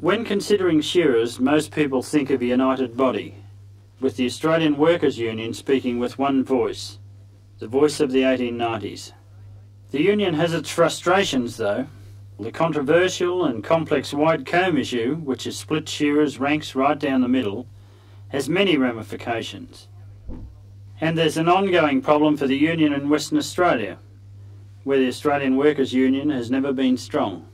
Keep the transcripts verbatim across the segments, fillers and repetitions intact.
When considering shearers, most people think of a united body, with the Australian Workers' Union speaking with one voice, the voice of the eighteen nineties. The union has its frustrations though. The controversial and complex white comb issue, which has split shearers' ranks right down the middle, has many ramifications. And there's an ongoing problem for the union in Western Australia, where the Australian Workers' Union has never been strong.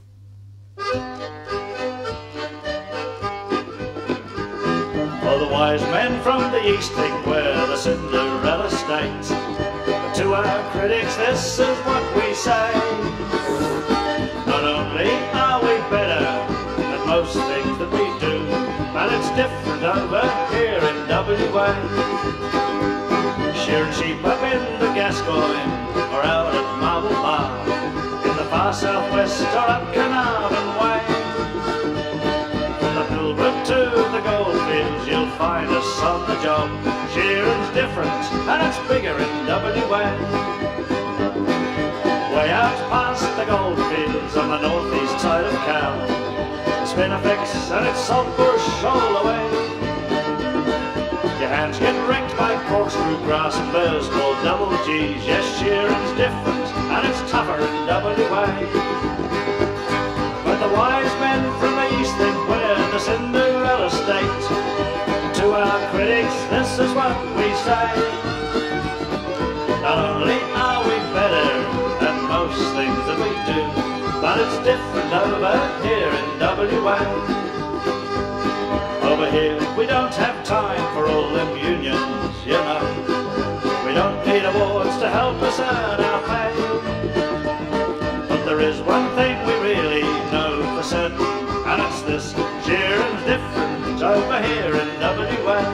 All the wise men from the east think we're the Cinderella state, but to our critics this is what we say. Not only are we better at most things that we do, but it's different over here in W A. Shearing sheep up in the Gascoyne or out at Marble Bar, in the far southwest or up Carnarvon Way. From the Pilbara to the Goldfields you'll find us on the job. Shearing's different and it's bigger in W A. Way out past the goldfields on the northeast side of Cow, Spinifex and its saltbush all the way. Your hands get raked by corkscrew grass and burrs called double G's. Yes, shearing's different and it's tougher in W A. But the wise men from the east think we're the Cinderella state. To our critics this is what we say. Not only are we better than most things that we do, but it's different over here in W A. Over here we don't have time for all them unions, you know. We don't need awards to help us earn our pay. But there is one thing we really know for certain, and it's this: shearing's different over here in W A.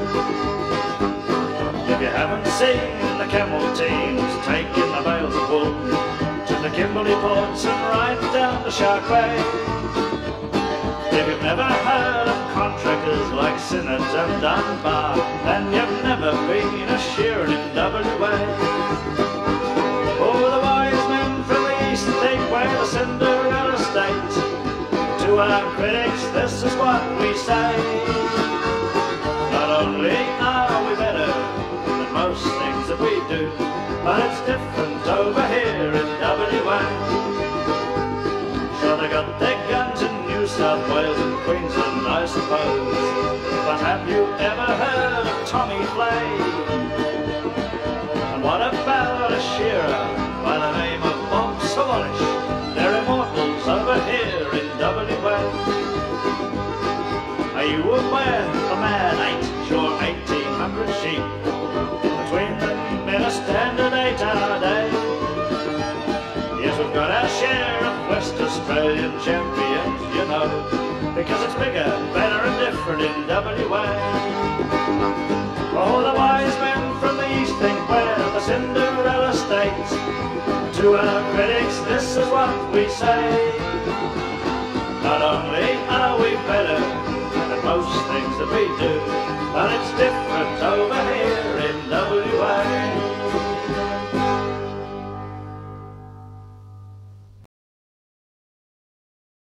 If you haven't seen the camel teams taking the bales of wool to the Kimberley ports and right down the Shark Bay, if you've never heard of contractors like Sinnott and Dunbar, then you've never been a shearer in W A. Oh, the wise men from the east think we're the Cinderella state. To our critics this is what we say. Not only are we better than most things that we do, but it's different over here in W A. Sure, they got their guns in New South Wales and Queensland, I suppose, but have you ever heard of Tommy Flay? And what about a shearer by the name of Bob Sawallish? They're immortals over here in W A. Are you aware a man ate sure eighteen hundred sheep between them in a standard eight-hour day? Yes, we've got our share of West Australian champions, you know, because it's bigger, better and different in W A. Oh, the wise men from the east think we're the Cinderella state. To our critics this is what we say. Not only are we better than most things that we do, but it's different